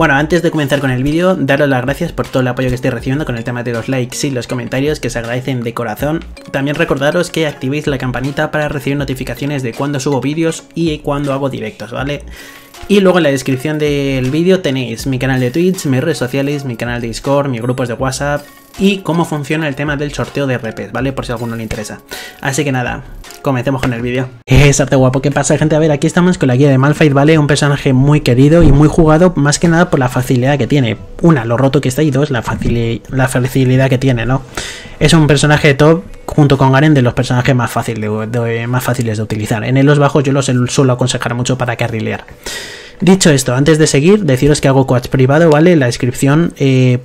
Bueno, antes de comenzar con el vídeo, daros las gracias por todo el apoyo que estoy recibiendo con el tema de los likes y los comentarios, que se agradecen de corazón. También recordaros que activéis la campanita para recibir notificaciones de cuando subo vídeos y cuando hago directos, ¿vale? Y luego en la descripción del vídeo tenéis mi canal de Twitch, mis redes sociales, mi canal de Discord, mis grupos de WhatsApp y cómo funciona el tema del sorteo de RPs, ¿vale? Por si a alguno le interesa. Así que nada, comencemos con el vídeo. Arte guapo, ¿qué pasa, gente? A ver, aquí estamos con la guía de Malphite, ¿vale? Un personaje muy querido y muy jugado, más que nada por la facilidad que tiene. Una, lo roto que está, y dos, la facilidad que tiene, ¿no? Es un personaje top, junto con Garen, de los personajes más fáciles de utilizar. En los bajos yo los suelo aconsejar mucho para carrilear. Dicho esto, antes de seguir, deciros que hago coach privado, ¿vale? En la descripción,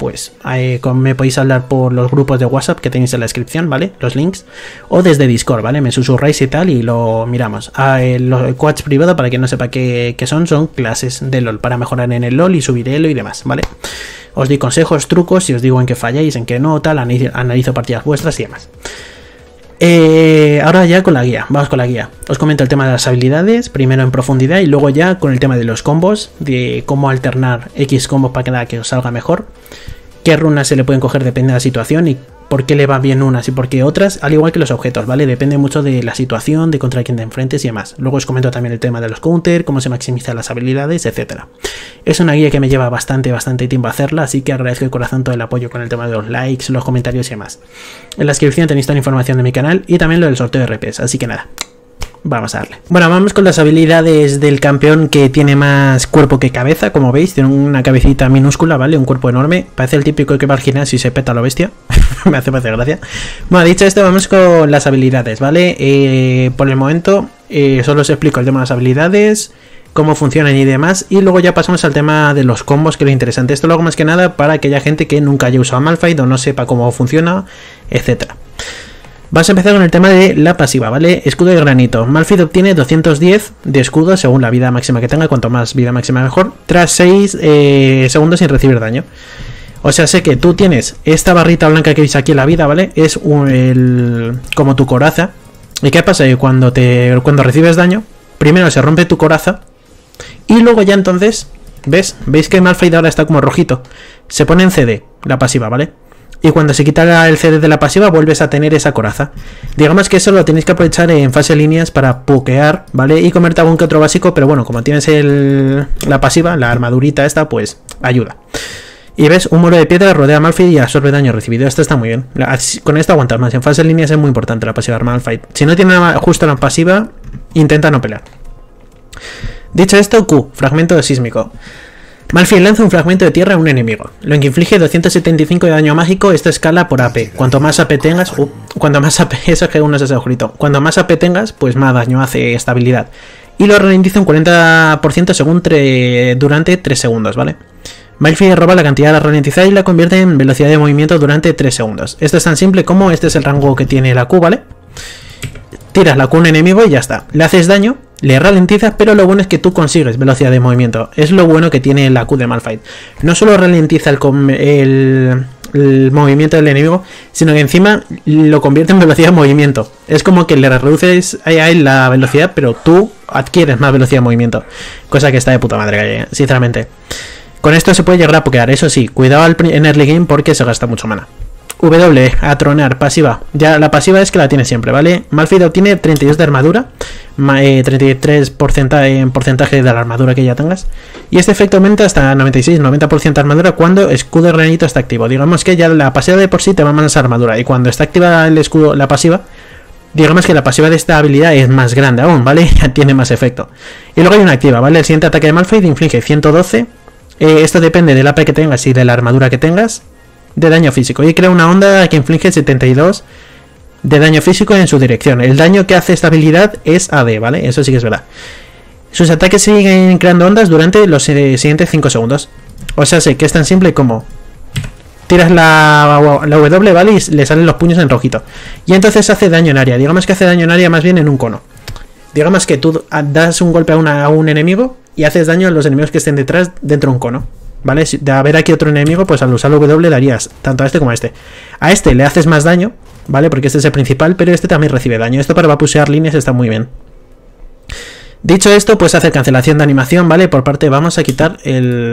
me podéis hablar por los grupos de WhatsApp que tenéis en la descripción, ¿vale? Los links. O desde Discord, ¿vale? Me susurráis y tal y lo miramos. Los coach privado, para quien no sepa qué son clases de LoL para mejorar en el LoL y subir elo y demás, ¿vale? Os doy consejos, trucos y os digo en qué falláis, en qué no, tal, analizo partidas vuestras y demás. Ahora ya con la guía, vamos con la guía. Os comento el tema de las habilidades, primero en profundidad y luego ya con el tema de los combos, de cómo alternar X combos para que os salga mejor, qué runas se le pueden coger depende de la situación y por qué le va bien unas y por qué otras, al igual que los objetos, ¿vale? Depende mucho de la situación, de contra quién te enfrentes y demás. Luego os comento también el tema de los counter, cómo se maximizan las habilidades, etcétera. Es una guía que me lleva bastante tiempo hacerla, así que agradezco de corazón todo el apoyo con el tema de los likes, los comentarios y demás. En la descripción tenéis toda la información de mi canal y también lo del sorteo de RPs, así que nada, vamos a darle. Bueno, vamos con las habilidades del campeón que tiene más cuerpo que cabeza, como veis, tiene una cabecita minúscula, ¿vale? Un cuerpo enorme, parece el típico que va al gimnasio y se peta a lo bestia. Me hace gracia. Bueno, dicho esto, vamos con las habilidades, ¿vale? Por el momento, solo os explico el tema de las habilidades, cómo funcionan y demás, y luego ya pasamos al tema de los combos, que es lo interesante. Esto lo hago más que nada para aquella gente que nunca haya usado Malphite o no sepa cómo funciona, etcétera. Vamos a empezar con el tema de la pasiva, ¿vale? Escudo de granito. Malphite obtiene 210 de escudo según la vida máxima que tenga, cuanto más vida máxima mejor, tras 6 segundos sin recibir daño. O sea, sé que tú tienes esta barrita blanca que veis aquí en la vida, ¿vale? Es como tu coraza. ¿Y qué pasa? Cuando recibes daño, primero se rompe tu coraza y luego ya entonces, ¿veis que Malphite ahora está como rojito? Se pone en CD, la pasiva, ¿vale? Y cuando se quita el CD de la pasiva vuelves a tener esa coraza. Digamos que eso lo tenéis que aprovechar en fase líneas para pokear, ¿vale? Y comerte algún que otro básico, pero bueno, como tienes la pasiva, la armadurita esta, pues ayuda. Y ves, un muro de piedra rodea a Malphite y absorbe daño recibido. Esto está muy bien. Con esto aguantas más. En fase líneas es muy importante la pasiva de Malphite. Si no tiene justo la pasiva, intenta no pelear. Dicho esto, Q, fragmento sísmico. Malphite lanza un fragmento de tierra a un enemigo, lo que inflige 275 de daño mágico. Esta escala por AP. Cuanto más AP tengas, eso es que uno es ese agujerito. Cuanto más AP tengas, pues más daño hace esta habilidad. Y lo ralentiza un 40% durante 3 segundos, ¿vale? Malphite roba la cantidad ralentizada y la convierte en velocidad de movimiento durante 3 segundos. Esto es tan simple como este es el rango que tiene la Q, ¿vale? Tiras la Q a un enemigo y ya está. Le haces daño, le ralentizas, pero lo bueno es que tú consigues velocidad de movimiento. Es lo bueno que tiene la Q de Malphite. No solo ralentiza el movimiento del enemigo, sino que encima lo convierte en velocidad de movimiento. Es como que le reduces a él la velocidad, pero tú adquieres más velocidad de movimiento. Cosa que está de puta madre, sinceramente. Con esto se puede llegar a pokear, eso sí, cuidado en early game porque se gasta mucho mana. W, atronear, pasiva. Ya la pasiva es que la tiene siempre, ¿vale? Malphite obtiene 32 de armadura, 33% en porcentaje de la armadura que ya tengas. Y este efecto aumenta hasta 96-90% de armadura cuando escudo de granito está activo. Digamos que ya la pasiva de por sí te va más armadura. Y cuando está activa el escudo, la pasiva, digamos que la pasiva de esta habilidad es más grande aún, ¿vale? Ya tiene más efecto. Y luego hay una activa, ¿vale? El siguiente ataque de Malphite inflige 112. Esto depende del AP que tengas y de la armadura que tengas de daño físico. Y crea una onda que inflige 72 de daño físico en su dirección. El daño que hace esta habilidad es AD, ¿vale? Eso sí que es verdad. Sus ataques siguen creando ondas durante los siguientes 5 segundos. O sea, sé que es tan simple como tiras la W, ¿vale? Y le salen los puños en rojito. Y entonces hace daño en área. Digamos que hace daño en área más bien en un cono. Digamos que tú das un golpe a un enemigo y haces daño a los enemigos que estén detrás dentro de un cono, ¿vale? De haber aquí otro enemigo, pues al usar el W darías tanto a este como a este. A este le haces más daño, ¿vale? Porque este es el principal, pero este también recibe daño. Esto para vapusear líneas está muy bien. Dicho esto, pues hacer cancelación de animación, ¿vale? Por parte, vamos a quitar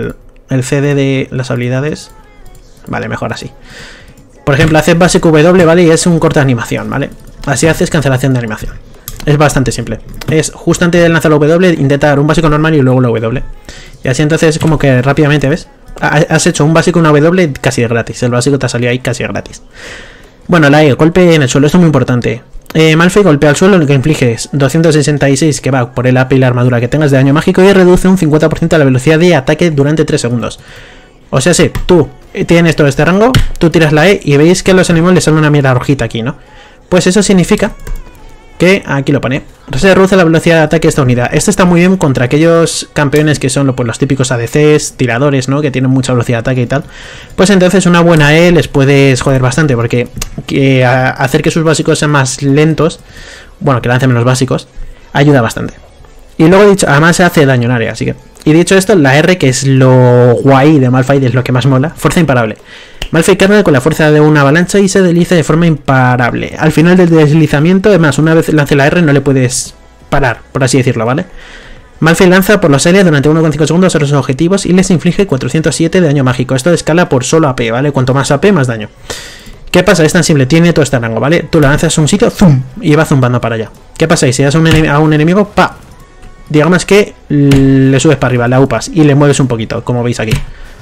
el CD de las habilidades. Vale, mejor así. Por ejemplo, haces básico W, ¿vale? Y es un corte de animación, ¿vale? Así haces cancelación de animación. Es bastante simple. Es justo antes de lanzar la W, intentar un básico normal y luego la W. Y así entonces es como que rápidamente, ¿ves? Has hecho un básico y una W casi de gratis. El básico te ha salido ahí casi de gratis. Bueno, la E, golpe en el suelo. Esto es muy importante. Malphite golpea al suelo, lo que inflige es 266, que va por el AP y la armadura que tengas de daño mágico, y reduce un 50% la velocidad de ataque durante 3 segundos. O sea, sí, tú tienes todo este rango, tú tiras la E y veis que a los enemigos les sale una mierda rojita aquí, ¿no? Pues eso significa que, aquí lo pone, se reduce la velocidad de ataque de esta unidad. Esto está muy bien contra aquellos campeones que son pues, los típicos ADCs, tiradores, ¿no? Que tienen mucha velocidad de ataque y tal. Pues entonces una buena E les puedes joder bastante, porque hacer que sus básicos sean más lentos, bueno, que lancen menos básicos, ayuda bastante. Y luego dicho, además se hace daño en área, así que... Y dicho esto, la R, que es lo guay de Malphite, es lo que más mola, fuerza imparable. Malphite carga con la fuerza de una avalancha y se desliza de forma imparable. Al final del deslizamiento, además, una vez lance la R no le puedes parar, por así decirlo, ¿vale? Malphite lanza por los aires durante 1,5 segundos a los objetivos y les inflige 407 de daño mágico. Esto escala por solo AP, ¿vale? Cuanto más AP, más daño. ¿Qué pasa? Es tan simple, tiene todo este rango, ¿vale? Tú lo lanzas a un sitio, ¡zum! Y va zumbando para allá. ¿Qué pasa? Y si das a un enemigo, ¡pa! Digamos que le subes para arriba, la upas y le mueves un poquito, como veis aquí.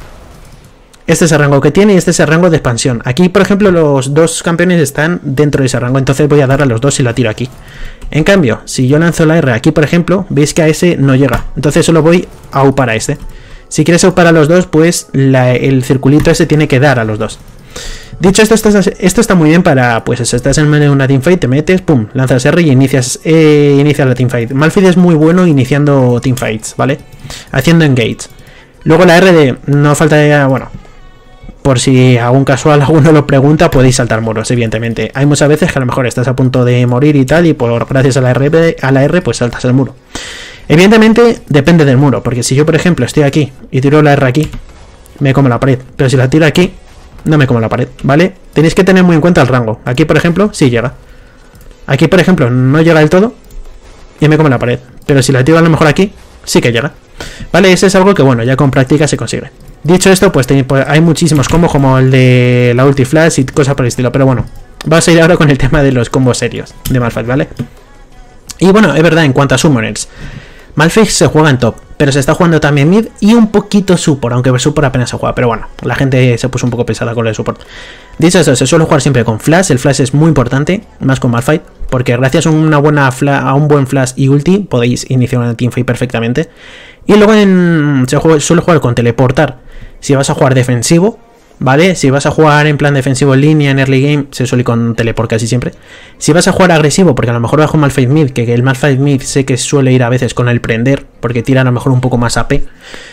Este es el rango que tiene y este es el rango de expansión. Aquí, por ejemplo, los dos campeones están dentro de ese rango, entonces voy a dar a los dos y la tiro aquí. En cambio, si yo lanzo la R aquí, por ejemplo, veis que a ese no llega. Entonces solo voy a upar a este. Si quieres upar a los dos, pues el circulito ese tiene que dar a los dos. Dicho esto, esto está muy bien para, pues eso, estás en medio de una teamfight, te metes, pum, lanzas R y inicias la teamfight. Malphite es muy bueno iniciando teamfights, ¿vale? Haciendo engage. Luego la R de, no falta, bueno, por si algún casual alguno lo pregunta, podéis saltar muros, evidentemente. Hay muchas veces que a lo mejor estás a punto de morir y tal, y gracias a la R, pues saltas el muro. Evidentemente depende del muro, porque si yo, por ejemplo, estoy aquí y tiro la R aquí, me como la pared, pero si la tiro aquí, no me como la pared, ¿vale? Tenéis que tener muy en cuenta el rango. Aquí, por ejemplo, sí llega. Aquí, por ejemplo, no llega del todo y me como la pared. Pero si la tiro a lo mejor aquí, sí que llega. ¿Vale? Ese es algo que, bueno, ya con práctica se consigue. Dicho esto, pues hay muchísimos combos como el de la ulti flash y cosas por el estilo. Pero bueno, vamos a ir ahora con el tema de los combos serios de Malphite, ¿vale? Y bueno, es verdad, en cuanto a summoners, Malphite se juega en top, pero se está jugando también mid y un poquito support, aunque support apenas se juega, pero bueno, la gente se puso un poco pesada con el support. Dicho eso, se suele jugar siempre con flash, el flash es muy importante, más con Malphite, porque gracias a a un buen flash y ulti podéis iniciar una teamfight perfectamente. Y luego se suele jugar con teleportar, si vas a jugar defensivo, ¿vale? Si vas a jugar en plan defensivo en línea, en early game, se suele ir con teleport casi siempre. Si vas a jugar agresivo, porque a lo mejor bajo Malphite mid, que el Malphite mid sé que suele ir a veces con el prender, porque tira a lo mejor un poco más AP.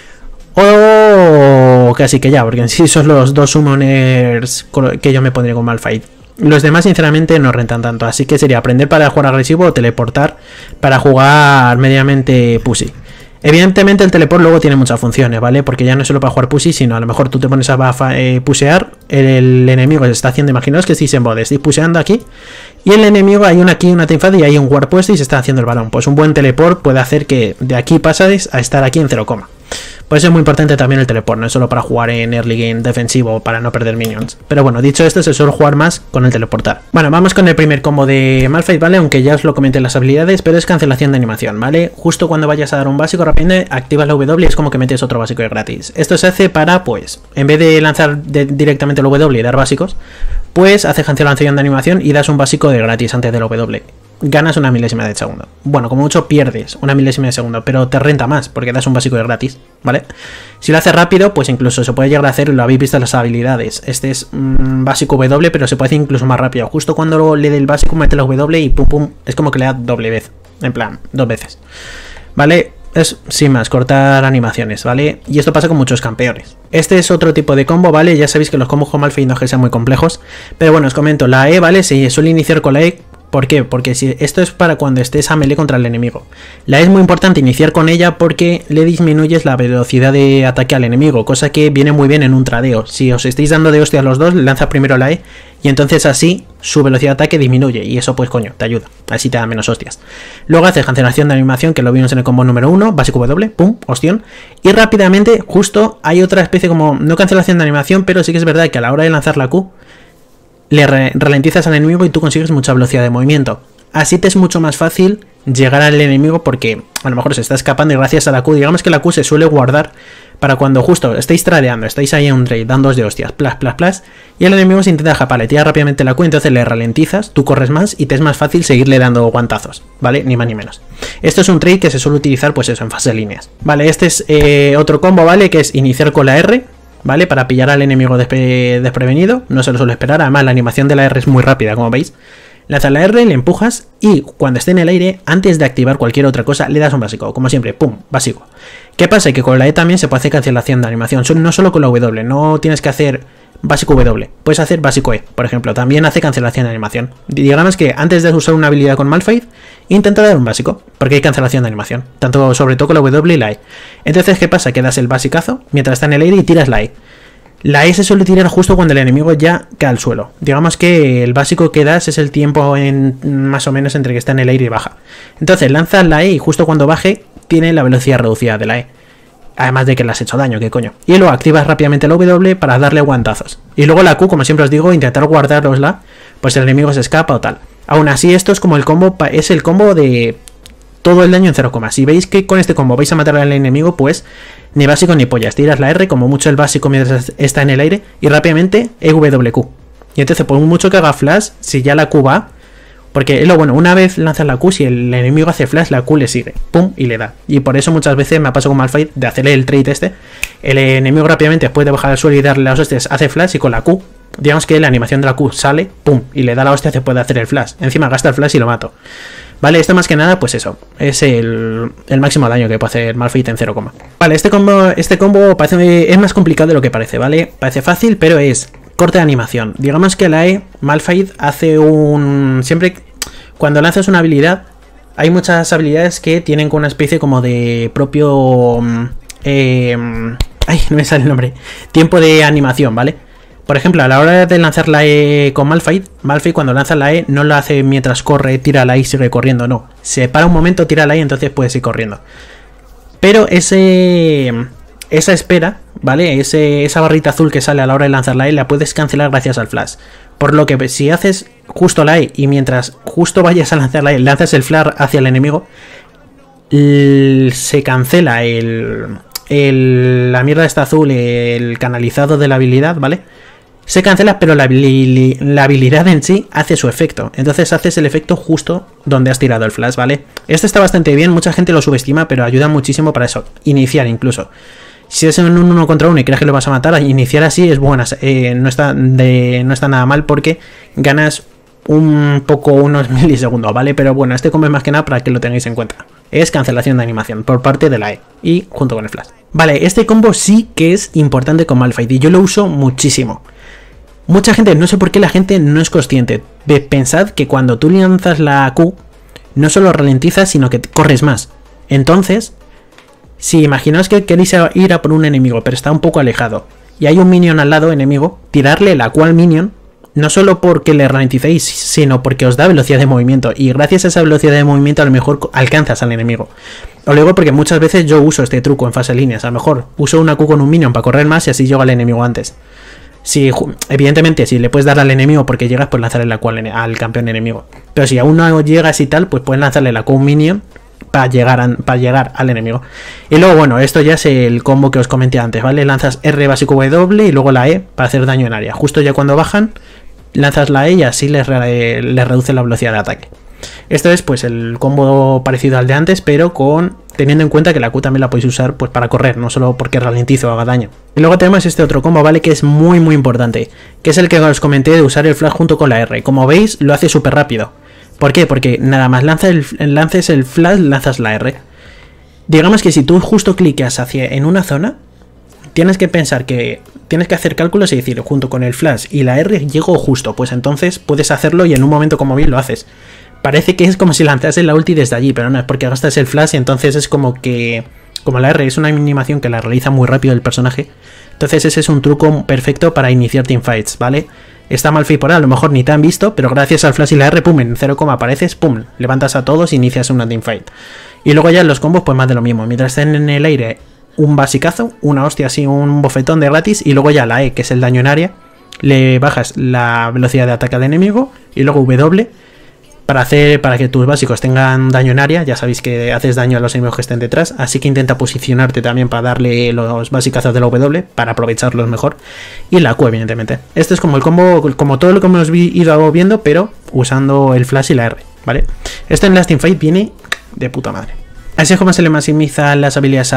O casi que ya, porque en sí son los dos summoners que yo me pondría con Malphite. Los demás sinceramente no rentan tanto, así que sería aprender para jugar agresivo o teleportar para jugar medianamente pussy. Evidentemente el teleport luego tiene muchas funciones, ¿vale? Porque ya no es solo para jugar pussy, sino a lo mejor tú te pones a pusear, el enemigo se está haciendo, imaginaos que estáis en bode, estáis puseando aquí, y el enemigo hay una teamfight y hay un ward puesto y se está haciendo el balón. Pues un buen teleport puede hacer que de aquí pasáis a estar aquí en 0, pues es muy importante también el teleport, no es solo para jugar en early game defensivo para no perder minions. Pero bueno, dicho esto, se suele jugar más con el teleportar. Bueno, vamos con el primer combo de Malphite, ¿vale? Aunque ya os lo comenté en las habilidades, pero es cancelación de animación, ¿vale? Justo cuando vayas a dar un básico rápido, activas la W y es como que metes otro básico de gratis. Esto se hace para, pues, en vez de lanzar directamente el W y dar básicos, pues hace cancelación de animación y das un básico de gratis antes del W. Ganas una milésima de segundo. Bueno, como mucho pierdes una milésima de segundo, pero te renta más porque das un básico de gratis, ¿vale? Si lo haces rápido, pues incluso se puede llegar a hacer, lo habéis visto en las habilidades. Este es básico W, pero se puede hacer incluso más rápido. Justo cuando le dé el básico, mete la W y pum pum, es como que le da doble vez, en plan, 2 veces, ¿vale? Es sin más, cortar animaciones, ¿vale? Y esto pasa con muchos campeones. Este es otro tipo de combo, ¿vale? Ya sabéis que los combos con Malphite no es que sean muy complejos, pero bueno, os comento, la E, ¿vale? Se suele iniciar con la E. ¿Por qué? Porque si esto es para cuando estés a melee contra el enemigo. La E es muy importante iniciar con ella porque le disminuyes la velocidad de ataque al enemigo, cosa que viene muy bien en un tradeo. Si os estáis dando de hostia a los dos, lanza primero la E y entonces así su velocidad de ataque disminuye y eso pues coño, te ayuda, así te da menos hostias. Luego haces cancelación de animación, que lo vimos en el combo número 1, básico W, pum, ostión, y rápidamente justo hay otra especie como, no cancelación de animación, pero sí que es verdad que a la hora de lanzar la Q, le ralentizas al enemigo y tú consigues mucha velocidad de movimiento. Así te es mucho más fácil llegar al enemigo porque a lo mejor se está escapando y gracias a la Q, digamos que la Q se suele guardar para cuando justo estáis tradeando, estáis ahí en un trade, dando de hostias, plas, plas, plas, y el enemigo se intenta escapar, le tira rápidamente la Q, entonces le ralentizas, tú corres más y te es más fácil seguirle dando guantazos, ¿vale? Ni más ni menos. Esto es un trade que se suele utilizar pues eso, en fase de líneas, ¿vale? Este es otro combo, ¿vale? Que es iniciar con la R, ¿vale? Para pillar al enemigo desprevenido, no se lo suele esperar, además la animación de la R es muy rápida, como veis. Lanzas la R, le empujas y cuando esté en el aire, antes de activar cualquier otra cosa, le das un básico, como siempre, pum, básico. ¿Qué pasa? Que con la E también se puede hacer cancelación de animación, no solo con la W, no tienes que hacer básico W, puedes hacer básico E, por ejemplo, también hace cancelación de animación. Digamos que antes de usar una habilidad con Malphite, intenta dar un básico, porque hay cancelación de animación, tanto sobre todo con la W y la E. Entonces, ¿qué pasa? Que das el basicazo mientras está en el aire y tiras la E. La E se suele tirar justo cuando el enemigo ya cae al suelo. Digamos que el básico que das es el tiempo más o menos entre que está en el aire y baja. Entonces lanzas la E y justo cuando baje tiene la velocidad reducida de la E. Además de que le has hecho daño, qué coño. Y luego activas rápidamente la W para darle guantazos. Y luego la Q, como siempre os digo, intentar guardarosla, pues el enemigo se escapa o tal. Aún así esto es como el combo, es el combo de todo el daño en 0, si veis que con este combo vais a matar al enemigo, pues ni básico ni pollas, tiras la R, como mucho el básico mientras está en el aire, y rápidamente EWQ. Y entonces por mucho que haga flash, si ya la Q va, porque es lo bueno, una vez lanzas la Q, si el enemigo hace flash, la Q le sigue, pum, y le da. Y por eso muchas veces me ha pasado con Malphite de hacerle el trade este, el enemigo rápidamente después de bajar al suelo y darle las hostias, hace flash y con la Q, digamos que la animación de la Q sale, pum, y le da la hostia, se puede hacer el flash. Encima gasta el flash y lo mato. Vale, esto más que nada, pues eso, es el máximo daño que puede hacer Malphite en 0, Vale, este combo parece, es más complicado de lo que parece, ¿vale? Parece fácil, pero es corte de animación. Digamos que la E, Malphite hace siempre, cuando lanzas una habilidad, hay muchas habilidades que tienen una especie como de propio... ay, no me sale el nombre. Tiempo de animación, ¿vale? Por ejemplo, a la hora de lanzar la E con Malphite, cuando lanza la E no lo hace mientras corre, tira la E y sigue corriendo, no. Se para un momento, tira la E y entonces puedes ir corriendo. Pero esa espera, ¿vale? Esa barrita azul que sale a la hora de lanzar la E la puedes cancelar gracias al flash. Por lo que si haces justo la E y mientras justo vayas a lanzar la E lanzas el flash hacia el enemigo, se cancela la mierda esta azul, el canalizado de la habilidad, ¿vale? Se cancela, pero la habilidad en sí hace su efecto. Entonces haces el efecto justo donde has tirado el flash, ¿vale? Este está bastante bien, mucha gente lo subestima, pero ayuda muchísimo para eso. Iniciar incluso. Si es en un 1 contra 1 y crees que lo vas a matar, iniciar así es buena. No está nada mal porque ganas un poco unos milisegundos, ¿vale? Pero bueno, este combo es más que nada para que lo tengáis en cuenta. Es cancelación de animación por parte de la E y junto con el flash. Vale, este combo sí que es importante con Malphite y yo lo uso muchísimo. Mucha gente, no sé por qué la gente no es consciente. Pensad que cuando tú lanzas la Q, no solo ralentizas, sino que corres más. Entonces, si imaginaos que queréis ir a por un enemigo, pero está un poco alejado, y hay un minion al lado enemigo, tirarle la Q al minion, no solo porque le ralenticéis, sino porque os da velocidad de movimiento, y gracias a esa velocidad de movimiento a lo mejor alcanzas al enemigo. Os lo digo porque muchas veces yo uso este truco en fase de líneas, a lo mejor uso una Q con un minion para correr más y así llego al enemigo antes. Si, evidentemente, si le puedes dar al enemigo porque llegas, pues lanzarle la Q al campeón enemigo. Pero si aún no llegas y tal, pues puedes lanzarle la Q a un minion para llegar al enemigo. Y luego, bueno, esto ya es el combo que os comenté antes, ¿vale? Lanzas R básico W y luego la E para hacer daño en área. Justo ya cuando bajan, lanzas la E y así les reduce la velocidad de ataque. Esto es pues el combo parecido al de antes, pero teniendo en cuenta que la Q también la podéis usar pues para correr, no solo porque ralentice o haga daño. Y luego tenemos este otro combo, ¿vale? Que es muy importante, que es el que os comenté de usar el flash junto con la R. Como veis, lo hace súper rápido. ¿Por qué? Porque nada más lances el flash, lanzas la R. Digamos que si tú justo cliqueas en una zona, tienes que pensar que tienes que hacer cálculos y decir, junto con el flash y la R llego justo, pues entonces puedes hacerlo y en un momento como bien lo haces. Parece que es como si lanzases la ulti desde allí, pero no, es porque gastas el flash y entonces es como que... Como la R es una animación que la realiza muy rápido el personaje, entonces ese es un truco perfecto para iniciar teamfights, ¿vale? está Malphite por ahí, a lo mejor ni te han visto, pero gracias al flash y la R, pum, en 0, apareces, pum, levantas a todos e inicias una teamfight. Y luego ya en los combos, pues más de lo mismo. Mientras estén en el aire, un basicazo, una hostia así, un bofetón de gratis, y luego ya la E, que es el daño en área, le bajas la velocidad de ataque al enemigo, y luego W, para que tus básicos tengan daño en área. Ya sabéis que haces daño a los enemigos que estén detrás, así que intenta posicionarte también para darle los basicazos de la W, para aprovecharlos mejor. Y la Q, evidentemente. Este es como el combo, como todo lo que hemos ido viendo, pero usando el flash y la R, ¿vale? Esto en Last Teamfight viene de puta madre. Así es como se le maximizan las habilidades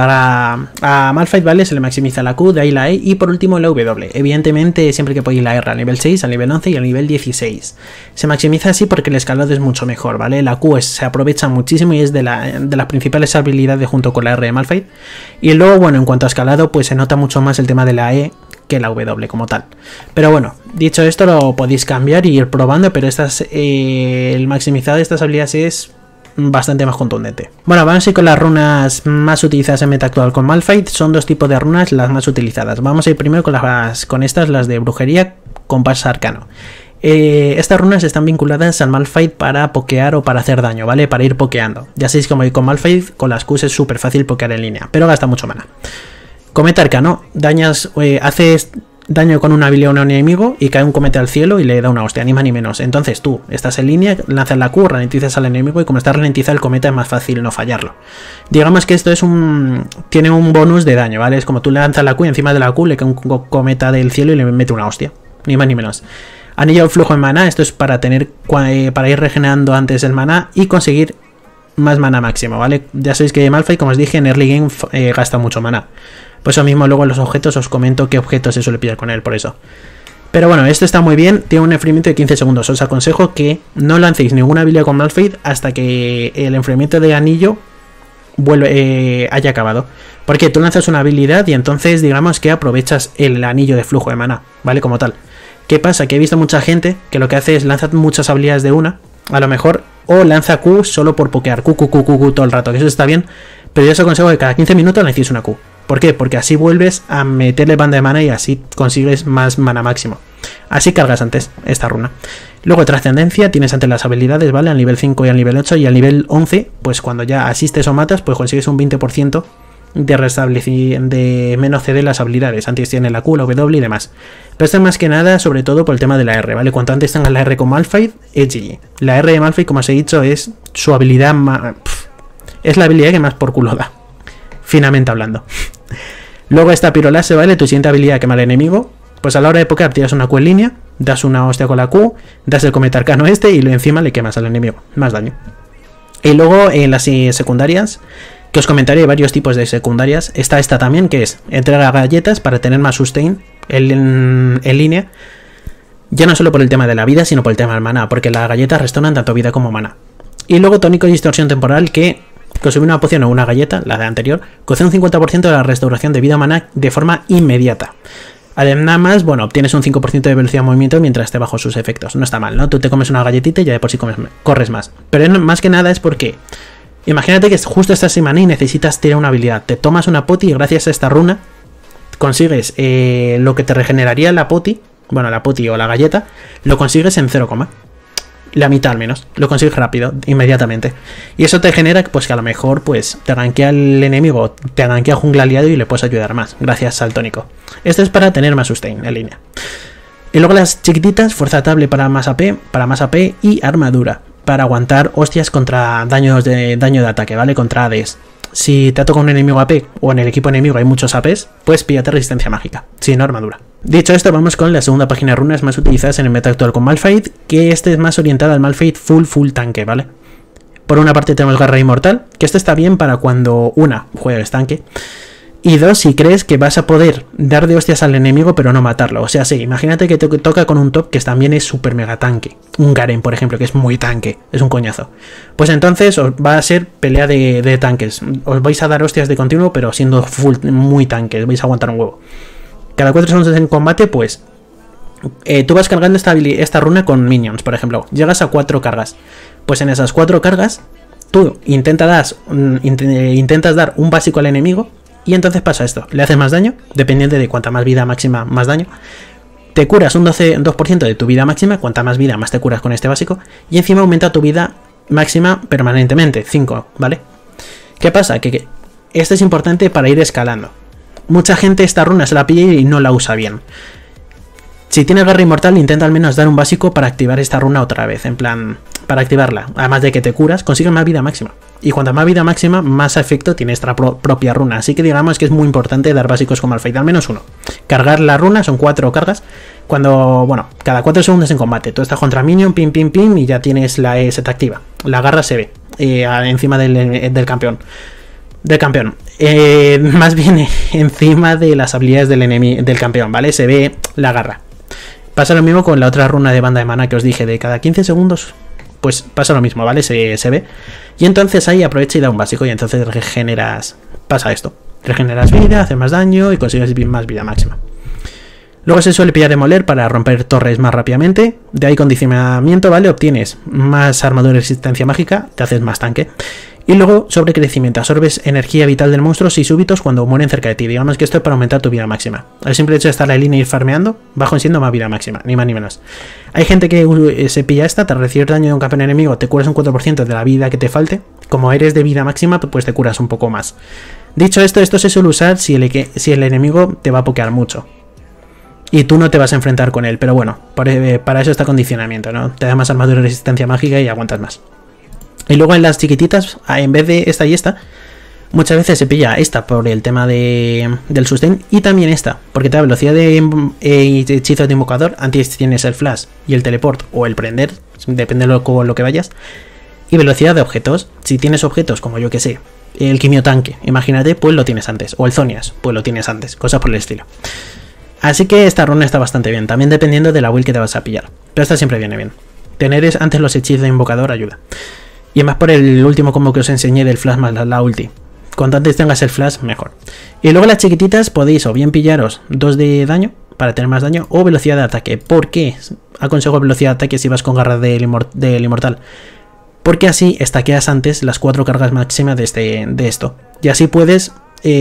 a Malphite, ¿vale? Se le maximiza la Q, de ahí la E y por último la W. Evidentemente siempre que podéis la R al nivel 6, al nivel 11 y al nivel 16. Se maximiza así porque el escalado es mucho mejor, ¿vale? La Q se aprovecha muchísimo y es de las principales habilidades junto con la R de Malphite. Y luego, bueno, en cuanto a escalado, pues se nota mucho más el tema de la E que la W como tal. Pero bueno, dicho esto, lo podéis cambiar y ir probando, pero el maximizado de estas habilidades es bastante más contundente. Bueno, vamos a ir con las runas más utilizadas en meta actual con Malphite. Son dos tipos de runas las más utilizadas. Vamos a ir primero con estas, las de brujería con paso arcano. Estas runas están vinculadas al Malphite para pokear o para hacer daño, ¿vale? Para ir pokeando. Ya sabéis como con Malphite, con las Qs es súper fácil pokear en línea, pero gasta mucho mana. Cometa arcano, haces daño con una habilidad a un enemigo y cae un cometa al cielo y le da una hostia, ni más ni menos. Entonces tú estás en línea, lanzas la Q, ralentizas al enemigo y como está ralentizado el cometa es más fácil no fallarlo. Digamos que esto tiene un bonus de daño, ¿vale? Es como tú lanzas la Q y encima de la Q le cae un cometa del cielo y le mete una hostia, ni más ni menos. Anillo de flujo en maná, esto es para ir regenerando antes el maná y conseguir más maná máximo, ¿vale? Ya sabéis que Malphite, como os dije, en early game gasta mucho maná. Pues eso mismo luego en los objetos os comento qué objetos se suele pillar con él, por eso. Pero bueno, esto está muy bien, tiene un enfriamiento de 15 segundos. Os aconsejo que no lancéis ninguna habilidad con Malphite hasta que el enfriamiento de anillo haya acabado. Porque tú lanzas una habilidad y entonces digamos que aprovechas el anillo de flujo de maná, ¿vale? Como tal. ¿Qué pasa? Que he visto mucha gente que lo que hace es lanzar muchas habilidades de una, a lo mejor, o lanza Q solo por pokear, Q todo el rato, que eso está bien, pero yo os aconsejo que cada 15 minutos lancéis una Q. ¿Por qué? Porque así vuelves a meterle banda de mana y así consigues más mana máximo. Así cargas antes esta runa. Luego trascendencia, tienes antes las habilidades, ¿vale? Al nivel 5 y al nivel 8 y al nivel 11, pues cuando ya asistes o matas, pues consigues un 20% de menos CD las habilidades. Antes tiene la Q, la W y demás. Pero esto es más que nada, sobre todo por el tema de la R, ¿vale? Cuanto antes tengas la R con Malphite, es GG. La R de Malphite, como os he dicho, es su habilidad más... es la habilidad que más por culo da, finamente hablando. Luego está Pirolase, ¿vale? Tu siguiente habilidad quema al enemigo. Pues a la hora de pokear tiras una Q en línea, das una hostia con la Q, das el cometa arcano y encima le quemas al enemigo, más daño. Y luego en las secundarias, que os comentaré, hay varios tipos de secundarias. Está esta también, que es entrega galletas para tener más sustain en línea. Ya no solo por el tema de la vida, sino por el tema del maná, porque las galletas restauran tanto vida como maná. Y luego tónico y distorsión temporal, que consume una poción o una galleta, la de anterior, concede un 50% de la restauración de vida maná de forma inmediata. Además, bueno, obtienes un 5% de velocidad de movimiento mientras esté bajo sus efectos. No está mal, ¿no? Tú te comes una galletita y ya de por sí corres más. Pero más que nada es porque... imagínate que justo esta semana y necesitas tirar una habilidad. Te tomas una poti y gracias a esta runa consigues lo que te regeneraría la poti, bueno, la poti o la galleta, lo consigues en 0, la mitad al menos. Lo consigues rápido, inmediatamente. Y eso te genera pues que a lo mejor pues te gankea el enemigo, te gankea jungla aliado y le puedes ayudar más, gracias al tónico. Esto es para tener más sustain en línea. Y luego las chiquititas, fuerza estable para más AP y armadura, para aguantar hostias contra daño de ataque, ¿vale? Contra ADs. Si te ha tocado un enemigo AP o en el equipo enemigo hay muchos APs, pues píllate resistencia mágica, sin armadura. Dicho esto, vamos con la segunda página de runas más utilizadas en el meta actual con Malphite, que este es más orientado al Malphite full tanque, ¿vale? Por una parte tenemos Garra Inmortal, que esto está bien para cuando, una, juegues tanque, y dos, si crees que vas a poder dar de hostias al enemigo pero no matarlo. O sea, sí, imagínate que te toca con un top que también es súper mega tanque. Un Garen, por ejemplo, que es muy tanque, es un coñazo. Pues entonces os va a ser pelea de tanques. Os vais a dar hostias de continuo, pero siendo muy tanques, vais a aguantar un huevo. Cada 4 segundos en combate, pues... tú vas cargando esta runa con minions, por ejemplo. Llegas a 4 cargas. Pues en esas 4 cargas, tú intentas dar un básico al enemigo. Y entonces pasa esto, le haces más daño, dependiente de cuánta más vida máxima, más daño. te curas un 2% de tu vida máxima, cuanta más vida más te curas con este básico, y encima aumenta tu vida máxima permanentemente, 5, ¿vale? ¿Qué pasa? Que esto es importante para ir escalando. Mucha gente esta runa se la pilla y no la usa bien. Si tienes garra inmortal, intenta al menos dar un básico para activar esta runa otra vez, en plan, para activarla. Además de que te curas, consigues más vida máxima. Y cuanta más vida máxima, más efecto tiene esta propia runa. Así que digamos que es muy importante dar básicos con Malphite, al menos uno. Cargar la runa, son 4 cargas. Cuando, bueno, cada 4 segundos en combate. Tú estás contra minion, pim, pim, pim, y ya tienes se te activa. La garra se ve encima del campeón. Más bien encima de las habilidades del campeón, ¿vale? Se ve la garra. Pasa lo mismo con la otra runa de banda de mana que os dije, de cada 15 segundos. Pues pasa lo mismo, ¿vale? Se ve. Y entonces ahí aprovecha y da un básico. Y entonces regeneras. Pasa esto. Regeneras vida, haces más daño y consigues más vida máxima. Luego se suele pillar demoler para romper torres más rápidamente. De ahí condicionamiento, ¿vale? Obtienes más armadura y resistencia mágica. Te haces más tanque. Y luego sobrecrecimiento, absorbes energía vital del monstruo y súbitos cuando mueren cerca de ti. Digamos que esto es para aumentar tu vida máxima. El simple hecho de estar en la línea y ir farmeando, va consiguiendo más vida máxima, ni más ni menos. Hay gente que se pilla esta, te recibes daño de un campeón enemigo, te curas un 4% de la vida que te falte. Como eres de vida máxima, pues te curas un poco más. Dicho esto se suele usar si el enemigo te va a pokear mucho. Y tú no te vas a enfrentar con él, pero bueno, para eso está condicionamiento, ¿no? Te da más armadura y resistencia mágica y aguantas más. Y luego en las chiquititas, en vez de esta y esta, muchas veces se pilla esta por el tema del sustain y también esta, porque te da velocidad de hechizos de invocador, antes tienes el flash y el teleport o el prender, depende de lo que vayas, y velocidad de objetos. Si tienes objetos como yo que sé, el quimiotanque, imagínate, pues lo tienes antes, o el Zonias, pues lo tienes antes, cosas por el estilo. Así que esta runa está bastante bien, también dependiendo de la build que te vas a pillar, pero esta siempre viene bien. Tener antes los hechizos de invocador ayuda. Y además por el último combo que os enseñé del flash más la ulti. Cuanto antes tengas el flash, mejor. Y luego las chiquititas podéis o bien pillaros 2 de daño para tener más daño o velocidad de ataque. ¿Por qué aconsejo velocidad de ataque si vas con garra del inmortal? Porque así estaqueas antes las 4 cargas máximas de esto. Y así puedes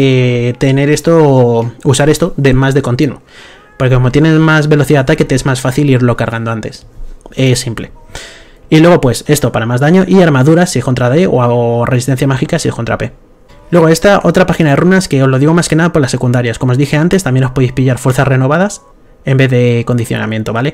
usar esto más de continuo. Porque como tienes más velocidad de ataque te es más fácil irlo cargando antes. Es simple. Y luego pues esto para más daño y armadura si es contra D o resistencia mágica si es contra P. Luego esta otra página de runas que os lo digo más que nada por las secundarias. Como os dije antes, también os podéis pillar fuerzas renovadas en vez de condicionamiento, ¿vale?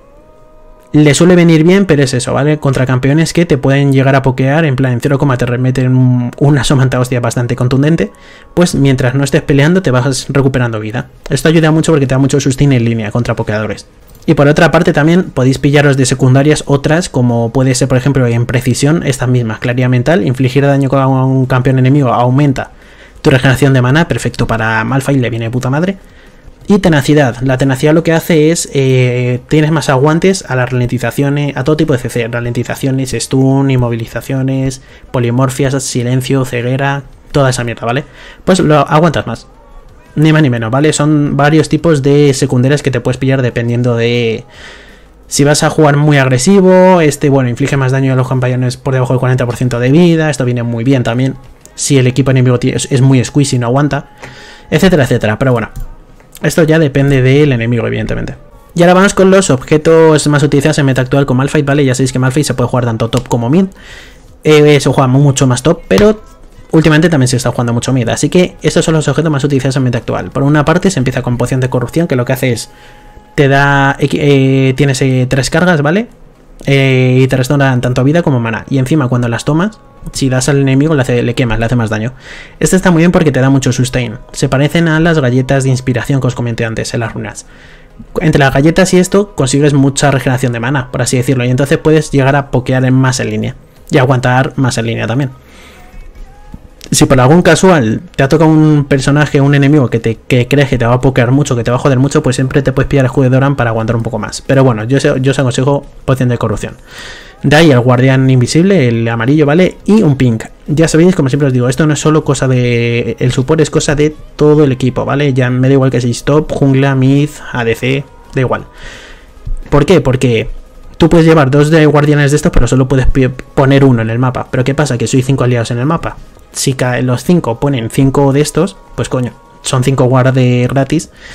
Le suele venir bien, pero es eso, ¿vale? Contra campeones que te pueden llegar a pokear en plan en 0, te remeten una somanta hostia bastante contundente. Pues mientras no estés peleando te vas recuperando vida. Esto ayuda mucho porque te da mucho sustain en línea contra pokeadores. Y por otra parte también podéis pillaros de secundarias otras, como puede ser por ejemplo en precisión, estas mismas, claridad mental, infligir daño a un campeón enemigo aumenta tu regeneración de mana, perfecto para Malphite, le viene de puta madre. Y tenacidad, la tenacidad lo que hace es, tienes más aguantes a las ralentizaciones, a todo tipo de CC, ralentizaciones, stun, inmovilizaciones, polimorfias, silencio, ceguera, toda esa mierda, ¿vale? Pues lo aguantas más. Ni más ni menos, ¿vale? Son varios tipos de secundarias que te puedes pillar dependiendo de... Si vas a jugar muy agresivo, bueno, inflige más daño a los campeones por debajo del 40% de vida, esto viene muy bien también. Si el equipo enemigo es muy squeeze y no aguanta, etcétera, etcétera. Pero bueno, esto ya depende del enemigo, evidentemente. Y ahora vamos con los objetos más utilizados en meta actual con Malphite, ¿vale? Ya sabéis que Malphite se puede jugar tanto top como mid. Se juega mucho más top, pero... últimamente también se está jugando mucho mid, así que estos son los objetos más utilizados en meta actual. Por una parte se empieza con poción de corrupción, que lo que hace es, te da, tienes 3 cargas, ¿vale? Y te restauran tanto vida como mana. Y encima cuando las tomas, si das al enemigo le quemas, le hace más daño. Este está muy bien porque te da mucho sustain. Se parecen a las galletas de inspiración que os comenté antes en las runas. Entre las galletas y esto consigues mucha regeneración de mana, por así decirlo. Y entonces puedes llegar a pokear más en línea. Y aguantar más en línea también. Si por algún casual te ha tocado un personaje, un enemigo que crees que te va a pokear mucho, que te va a joder mucho, pues siempre te puedes pillar el escudo de Doran para aguantar un poco más. Pero bueno, yo os aconsejo poción de corrupción. De ahí el guardián invisible, el amarillo, ¿vale? Y un pink. Ya sabéis, como siempre os digo, esto no es solo cosa de... el support es cosa de todo el equipo, ¿vale? Ya me da igual que seáis top, jungla, mid, ADC, da igual. ¿Por qué? Porque... tú puedes llevar 2 de guardianes de estos, pero solo puedes poner uno en el mapa. Pero ¿qué pasa? Que soy 5 aliados en el mapa. Si los 5 ponen 5 de estos, pues coño, son 5 guardias gratis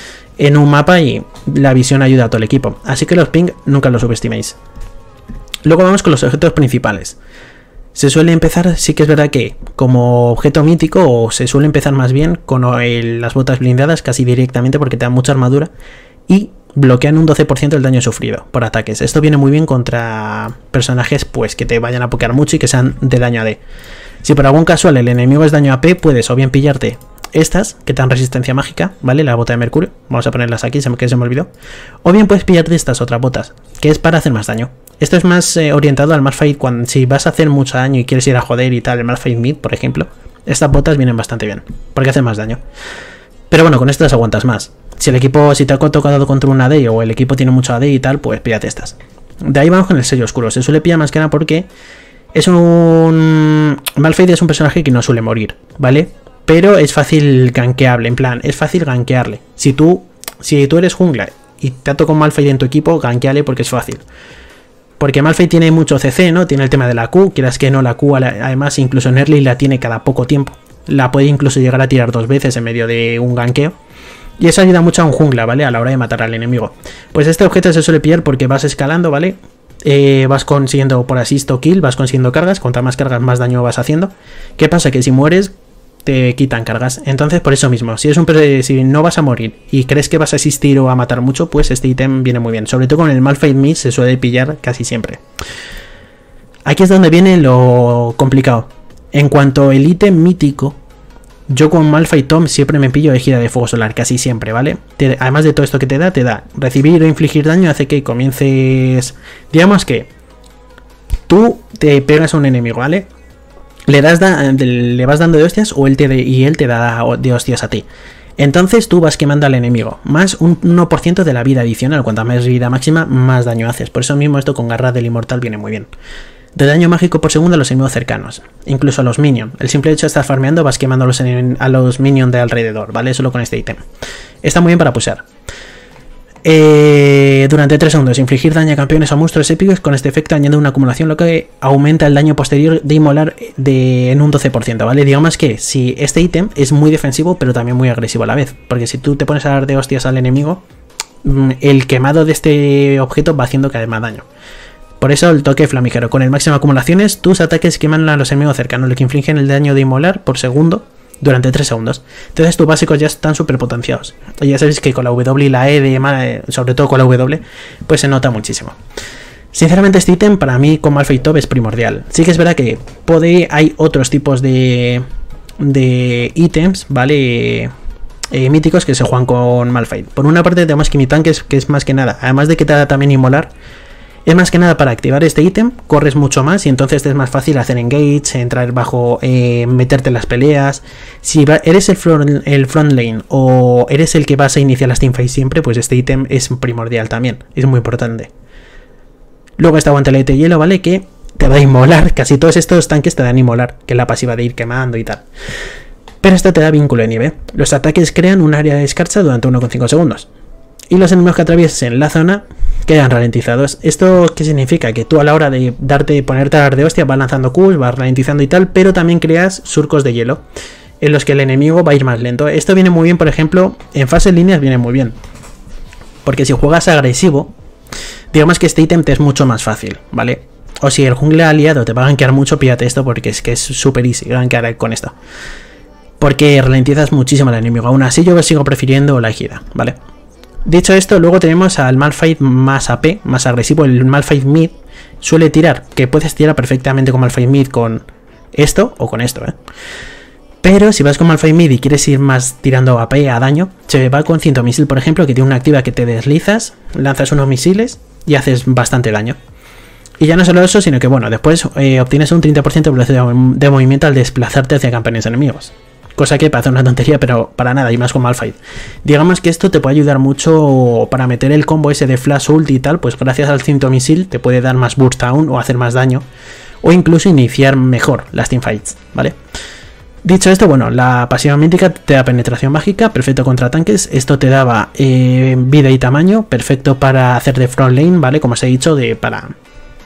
en un mapa y la visión ayuda a todo el equipo. Así que los ping nunca los subestiméis. Luego vamos con los objetos principales. Se suele empezar, sí que es verdad que como objeto mítico, o se suele empezar más bien con las botas blindadas casi directamente porque te dan mucha armadura y bloquean un 12% del daño sufrido por ataques. Esto viene muy bien contra personajes pues que te vayan a pokear mucho y que sean de daño AD. Si por algún casual el enemigo es daño AP, puedes o bien pillarte estas que te dan resistencia mágica, ¿vale? La bota de mercurio, vamos a ponerlas aquí, que se me olvidó. O bien puedes pillarte estas otras botas, que es para hacer más daño. Esto es más orientado al Malphite cuando si vas a hacer mucho daño y quieres ir a joder y tal, el Malphite Mid, por ejemplo. Estas botas vienen bastante bien, porque hacen más daño. Pero bueno, con estas aguantas más. Si te ha tocado contra un AD o el equipo tiene mucho AD y tal, pues píllate estas. De ahí vamos con el sello oscuro. Se suele pillar más que nada porque es Malphite es un personaje que no suele morir, ¿vale? Pero es fácil gankeable, en plan, es fácil gankearle. Si tú eres jungla y te ha tocado un Malphite en tu equipo, gankeale porque es fácil. Porque Malphite tiene mucho CC, ¿no? Tiene el tema de la Q, quieras que no, la Q además incluso en early la tiene cada poco tiempo. La puede incluso llegar a tirar 2 veces en medio de un gankeo. Y eso ayuda mucho a un jungla, ¿vale? A la hora de matar al enemigo. Pues este objeto se suele pillar porque vas escalando, ¿vale? Vas consiguiendo por assist o kill, vas consiguiendo cargas. Cuanto más cargas, más daño vas haciendo. ¿Qué pasa? Que si mueres, te quitan cargas. Entonces, por eso mismo, si no vas a morir y crees que vas a asistir o a matar mucho, pues este ítem viene muy bien. Sobre todo con el Malphite Mid se suele pillar casi siempre. Aquí es donde viene lo complicado. En cuanto al ítem mítico, yo con Malphite Tom siempre me pillo ejida de fuego solar, casi siempre, ¿vale? Además de todo esto que te da recibir o infligir daño, hace que comiences... Digamos que tú te pegas a un enemigo, ¿vale? Le vas dando de hostias o él te da de hostias a ti. Entonces tú vas quemando al enemigo, más un 1% de la vida adicional. Cuanta más vida máxima, más daño haces. Por eso mismo esto con garra del inmortal viene muy bien. De daño mágico por segundo a los enemigos cercanos, incluso a los minions. El simple hecho de estar farmeando vas quemando a los minions de alrededor, ¿vale? Solo con este ítem. Está muy bien para pushear. Durante 3 segundos, infligir daño a campeones o monstruos épicos. Con este efecto añade una acumulación, lo que aumenta el daño posterior de inmolar en un 12%, ¿vale? Digamos que si este ítem es muy defensivo, pero también muy agresivo a la vez. Porque si tú te pones a dar de hostias al enemigo, el quemado de este objeto va haciendo cada vez más daño. Por eso el toque flamígero. Con el máximo de acumulaciones, tus ataques queman a los enemigos cercanos, lo que infligen el daño de inmolar por segundo durante 3 segundos. Entonces tus básicos ya están súper potenciados. Y ya sabéis que con la W y la E, sobre todo con la W, pues se nota muchísimo. Sinceramente este ítem para mí con Malphite Top es primordial. Sí que es verdad que hay otros tipos de ítems, ¿vale? Míticos que se juegan con Malphite. Por una parte tenemos Kimi Tank, que es más que nada, además de que te da también inmolar, es más que nada para activar este ítem, corres mucho más y entonces te es más fácil hacer engage, entrar bajo, meterte en las peleas. Si eres el front lane o eres el que vas a iniciar las teamfights siempre, pues este ítem es primordial también, es muy importante. Luego está guantelete de hielo, ¿vale? Que te da inmolar, casi todos estos tanques te dan inmolar, que es la pasiva de ir quemando y tal. Pero esto te da vínculo de nieve. Los ataques crean un área de escarcha durante 1,5 segundos. Y los enemigos que atraviesen la zona quedan ralentizados. ¿Esto qué significa? Que tú a la hora de ponerte a dar de hostia vas lanzando Qs, vas ralentizando y tal, pero también creas surcos de hielo en los que el enemigo va a ir más lento. Esto viene muy bien, por ejemplo, en fases líneas viene muy bien. Porque si juegas agresivo, digamos que este ítem te es mucho más fácil, ¿vale? O si el jungla aliado te va a gankear mucho, píllate esto porque es que es súper easy gankear con esto. Porque ralentizas muchísimo al enemigo. Aún así yo sigo prefiriendo la ejida, ¿vale? Dicho esto, luego tenemos al Malphite más AP, más agresivo. El Malphite Mid suele tirar, que puedes tirar perfectamente con Malphite Mid con esto o con esto, ¿eh? Pero si vas con Malphite Mid y quieres ir más tirando AP a daño, se va con Cinto Misil, por ejemplo, que tiene una activa que te deslizas, lanzas unos misiles y haces bastante daño. Y ya no solo eso, sino que bueno, después obtienes un 30% de velocidad de movimiento al desplazarte hacia campeones enemigos. Cosa que parece una tontería, pero para nada, y más con Malphite. Digamos que esto te puede ayudar mucho para meter el combo ese de Flash Ult y tal, pues gracias al cinto misil te puede dar más burst aún o hacer más daño, o incluso iniciar mejor las teamfights, ¿vale? Dicho esto, bueno, la pasiva mítica te da penetración mágica, perfecto contra tanques. Esto te daba vida y tamaño, perfecto para hacer de front lane, ¿vale? Como os he dicho, para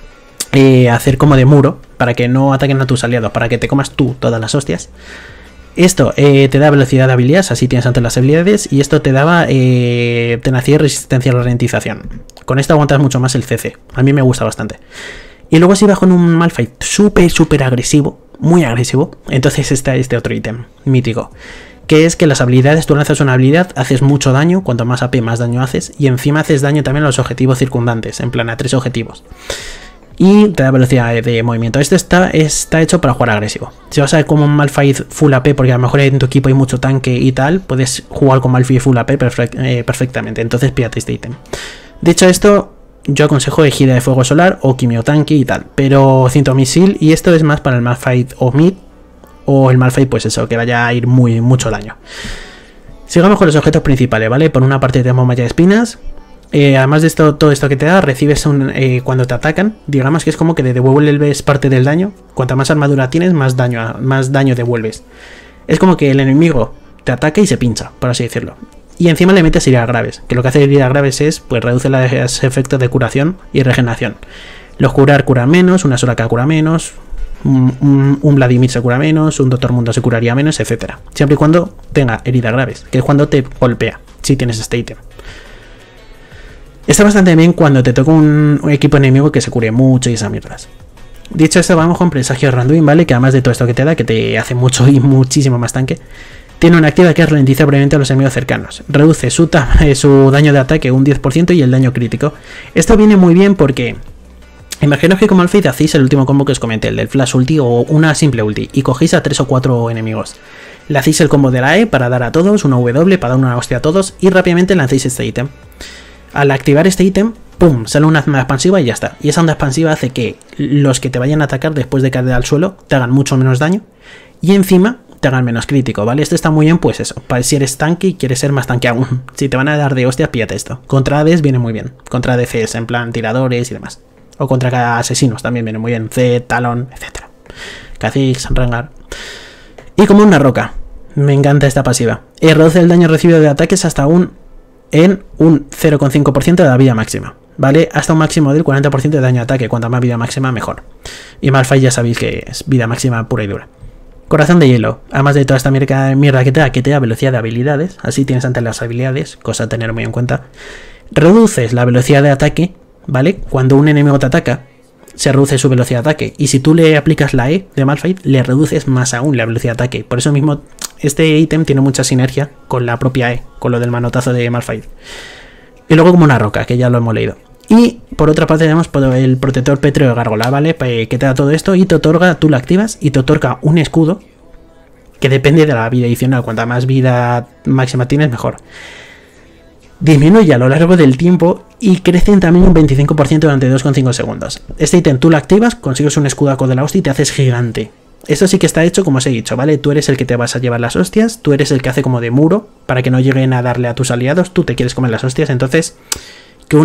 hacer como de muro, para que no ataquen a tus aliados, para que te comas tú todas las hostias. Esto te da velocidad de habilidades, así tienes antes las habilidades, y esto te daba tenacidad y resistencia a la ralentización. Con esto aguantas mucho más el CC, a mí me gusta bastante. Y luego si vas con un Malphite súper agresivo, muy agresivo, entonces está este otro ítem mítico, que es que las habilidades, tú lanzas una habilidad, haces mucho daño, cuanto más AP más daño haces, y encima haces daño también a los objetivos circundantes, en plan a 3 objetivos. Y te da velocidad de movimiento. Esto está hecho para jugar agresivo. Si vas a ver como un Malphite full AP, porque a lo mejor en tu equipo hay mucho tanque y tal, puedes jugar con Malphite full AP perfectamente, entonces pídate este ítem. Dicho esto, yo aconsejo ejida de fuego solar o quimio tanque y tal, pero cinto misil, y esto es más para el Malphite o mid, o el Malphite pues eso, que vaya a ir mucho daño. Sigamos con los objetos principales, ¿vale? Por una parte tenemos malla de espinas. Además de esto, todo esto que te da, recibes cuando te atacan, digamos que es como que te devuelves parte del daño. Cuanta más armadura tienes, más daño devuelves. Es como que el enemigo te ataca y se pincha, por así decirlo. Y encima le metes heridas graves, que lo que hace heridas graves es, pues reduce los efectos de curación y regeneración. Los curar menos, una Soraka cura menos, un Vladimir se cura menos, un Doctor Mundo se curaría menos, etcétera. Siempre y cuando tenga heridas graves, que es cuando te golpea, si tienes este ítem. Está bastante bien cuando te toca un equipo enemigo que se cure mucho y esas mierdas. Dicho esto, vamos con Presagio Randuin, ¿vale? Que además de todo esto que te da, que te hace mucho y muchísimo más tanque, tiene una activa que ralentiza brevemente a los enemigos cercanos. Reduce su daño de ataque un 10% y el daño crítico. Esto viene muy bien porque imaginaos que como Malphite hacéis el último combo que os comenté, el del Flash Ulti o una simple ulti, y cogéis a 3 o 4 enemigos. Le hacéis el combo de la E para dar a todos, una W para dar una hostia a todos, y rápidamente lancéis este ítem. Al activar este ítem, ¡pum!, sale una onda expansiva y ya está. Y esa onda expansiva hace que los que te vayan a atacar después de caer al suelo te hagan mucho menos daño y encima te hagan menos crítico, ¿vale? Esto está muy bien, pues eso, para si eres tanque y quieres ser más tanque aún. Si te van a dar de hostias, píllate esto. Contra ADs viene muy bien, contra ADCs, en plan tiradores y demás. O contra asesinos también viene muy bien, Zed, Talon, etc. Kha'Zix, Rengar. Y como una roca, me encanta esta pasiva. Reduce el daño recibido de ataques hasta un 0,5% de la vida máxima, ¿vale? Hasta un máximo del 40% de daño de ataque. Cuanta más vida máxima, mejor. Y Malphite ya sabéis que es vida máxima pura y dura. Corazón de hielo. Además de toda esta mierda que te da velocidad de habilidades. Así tienes antes las habilidades, cosa a tener muy en cuenta. Reduces la velocidad de ataque, ¿vale? Cuando un enemigo te ataca, se reduce su velocidad de ataque. Y si tú le aplicas la E de Malphite, le reduces más aún la velocidad de ataque. Por eso mismo, este ítem tiene mucha sinergia con la propia E, con lo del manotazo de Malphite. Y luego como una roca, que ya lo hemos leído. Y por otra parte tenemos el protector pétreo de gárgola, ¿vale? Que te da todo esto y te otorga, tú lo activas y te otorga un escudo que depende de la vida adicional. Cuanta más vida máxima tienes, mejor. Disminuye a lo largo del tiempo y crecen también un 25% durante 2,5 segundos. Este ítem tú lo activas, consigues un escudaco de la hostia y te haces gigante. Esto sí que está hecho como os he dicho, ¿vale? Tú eres el que te vas a llevar las hostias, tú eres el que hace como de muro para que no lleguen a darle a tus aliados, tú te quieres comer las hostias, entonces que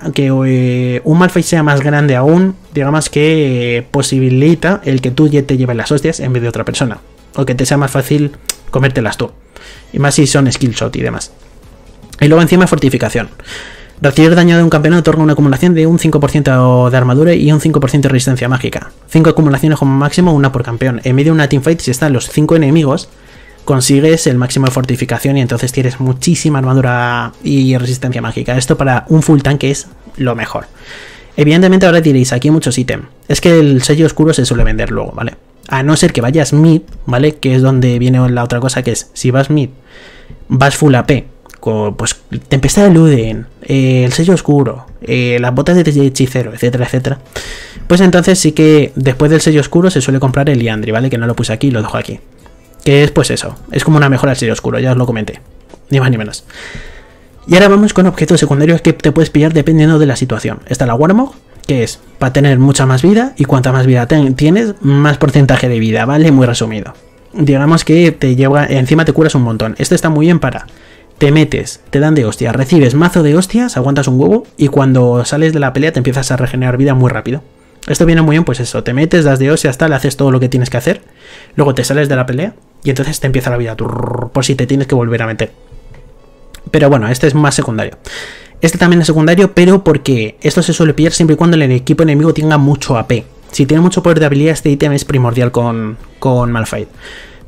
un Malphite sea más grande aún, digamos que posibilita el que tú te lleves las hostias en vez de otra persona, o que te sea más fácil comértelas tú, y más si son skill shot y demás. Y luego encima fortificación. Recibir daño de un campeón otorga una acumulación de un 5% de armadura y un 5% de resistencia mágica. 5 acumulaciones como máximo, una por campeón. En medio de una teamfight, si están los 5 enemigos, consigues el máximo de fortificación y entonces tienes muchísima armadura y resistencia mágica. Esto para un full tanque es lo mejor. Evidentemente ahora diréis, aquí hay muchos ítems. Es que el sello oscuro se suele vender luego, ¿vale? A no ser que vayas mid, ¿vale? Que es donde viene la otra cosa, que es, si vas mid, vas full AP, pues Tempestad de Luden, el sello oscuro, las botas de hechicero, etcétera, etcétera. Pues entonces sí que después del sello oscuro se suele comprar el Liandry, ¿vale? Que no lo puse aquí, lo dejo aquí. Que es pues eso, es como una mejora al sello oscuro, ya os lo comenté, ni más ni menos. Y ahora vamos con objetos secundarios que te puedes pillar dependiendo de la situación. Está la Warmog, que es para tener mucha más vida, y cuanta más vida tienes, más porcentaje de vida, ¿vale? Muy resumido. Digamos que te lleva, encima te curas un montón. Esto está muy bien para, te metes, te dan de hostias, recibes mazo de hostias, aguantas un huevo, y cuando sales de la pelea te empiezas a regenerar vida muy rápido. Esto viene muy bien, pues eso, te metes, das de hostias, tal, haces todo lo que tienes que hacer, luego te sales de la pelea, y entonces te empieza la vida, por si te tienes que volver a meter. Pero bueno, este es más secundario. Este también es secundario, pero porque esto se suele pillar siempre y cuando el equipo enemigo tenga mucho AP. Si tiene mucho poder de habilidad, este ítem es primordial con Malphite.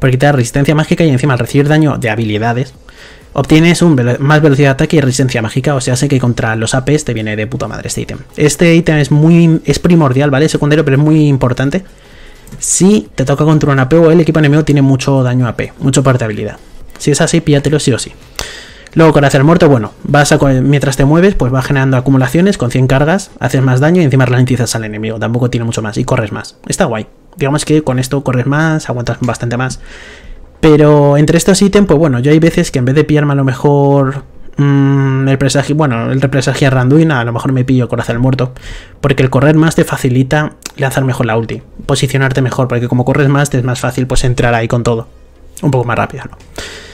porque te da resistencia mágica y encima al recibir daño de habilidades obtienes más velocidad de ataque y resistencia mágica, o sea, sé que contra los APs te viene de puta madre este ítem. Este ítem es primordial, ¿vale? Es secundario, pero es muy importante. Si te toca contra un AP o el equipo enemigo tiene mucho daño AP, mucho parte de habilidad. Si es así, píllatelo sí o sí. Luego Corazón Muerto, bueno, mientras te mueves, pues vas generando acumulaciones, con 100 cargas, haces más daño y encima ralentizas al enemigo, tampoco tiene mucho más, y corres más. Está guay. Digamos que con esto corres más, aguantas bastante más. Pero entre estos ítems, pues bueno, yo hay veces que en vez de pillarme a lo mejor el presagio Randuin, a lo mejor me pillo Corazón Muerto, porque el correr más te facilita lanzar mejor la ulti, posicionarte mejor, porque como corres más te es más fácil pues entrar ahí con todo, un poco más rápido, ¿no?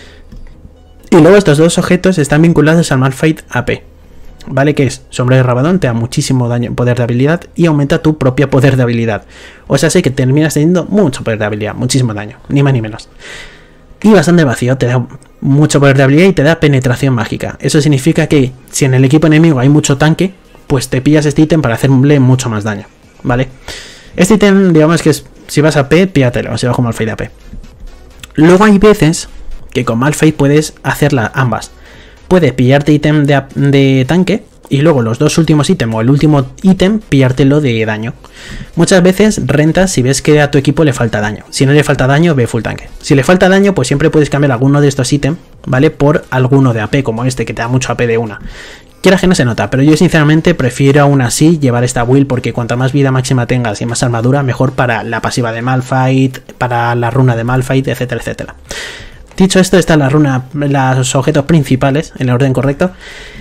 Y luego estos dos objetos están vinculados al Malphite AP, ¿vale? Que es Sombrero de Rabadón, te da muchísimo daño, poder de habilidad y aumenta tu propia poder de habilidad. O sea, sé que terminas teniendo mucho poder de habilidad, muchísimo daño, ni más ni menos. Y bastante vacío, te da mucho poder de habilidad y te da penetración mágica. Eso significa que si en el equipo enemigo hay mucho tanque, pues te pillas este ítem para hacerle mucho más daño, ¿vale? Este ítem, digamos que es, si vas a P, píllatelo, si vas con Malphite AP. Luego hay veces que con Malphite puedes hacerlas ambas. Puedes pillarte ítem de tanque y luego los dos últimos ítems o el último ítem pillártelo de daño. Muchas veces rentas si ves que a tu equipo le falta daño. Si no le falta daño, ve full tanque. Si le falta daño, pues siempre puedes cambiar alguno de estos ítems, ¿vale? Por alguno de AP, como este, que te da mucho AP de una. Quieras que no se nota, pero yo sinceramente prefiero aún así llevar esta build porque cuanto más vida máxima tengas y más armadura, mejor para la pasiva de Malphite, para la runa de Malphite, etcétera, etcétera. Dicho esto, están los objetos principales en el orden correcto.